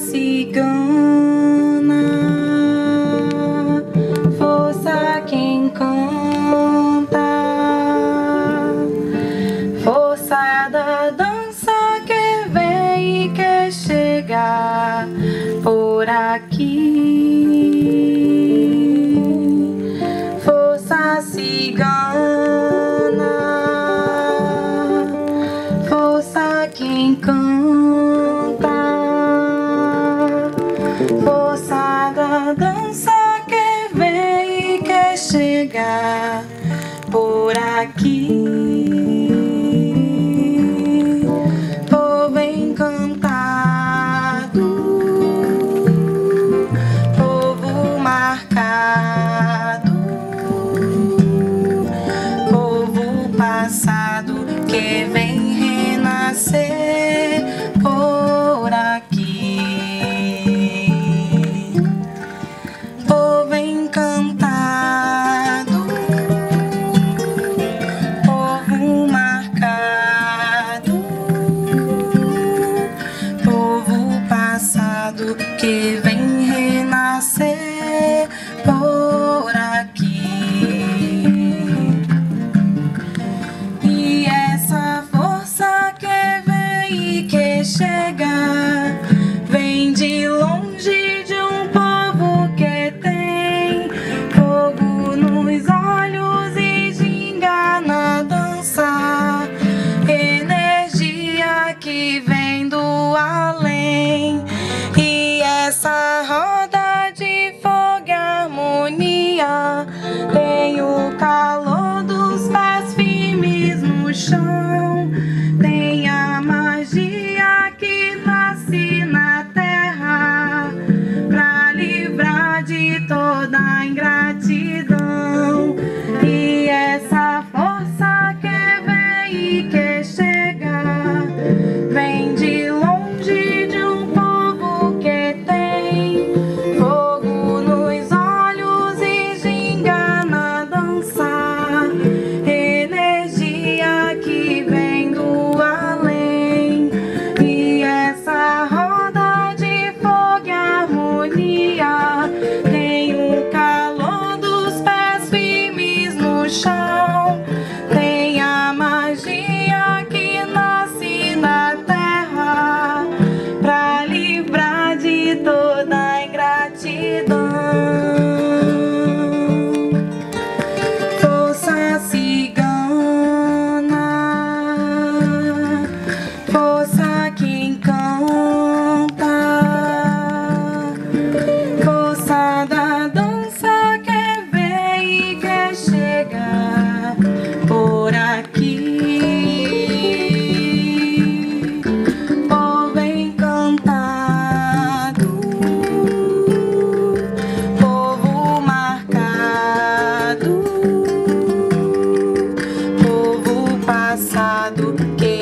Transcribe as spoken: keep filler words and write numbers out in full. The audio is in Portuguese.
cigana, força que encanta, força da dança que vem e quer chegar por aqui. Força cigana, força que encanta, força da dança que vem e quer chegar por aqui. Povo encantado, povo marcado, povo passado que vem renascer por aqui. Povo encantado, povo marcado, povo passado que vem renascer por aqui. E essa força que vem e que chega vem de longe, de um povo que tem fogo nos olhos e ginga na dança, energia que vem do além. E essa roda de fogo e harmonia tem o calor dos pés firmes no chão, tem a magia que nasce na terra pra livrar de toda a ingratidão. E essa força que vem e que chega vem de longe, de um povo que tem fogo nos olhos e ginga na dança, energia que vem do além. E essa roda de fogo e harmonia tem o calor dos pés firmes no chão, tem a magia que nasce na terra pra livrar de toda a ingratidão. Força cigana, força que encanta, força da dança que vem e quer chegar por aqui. Povo encantado, povo marcado, povo passado que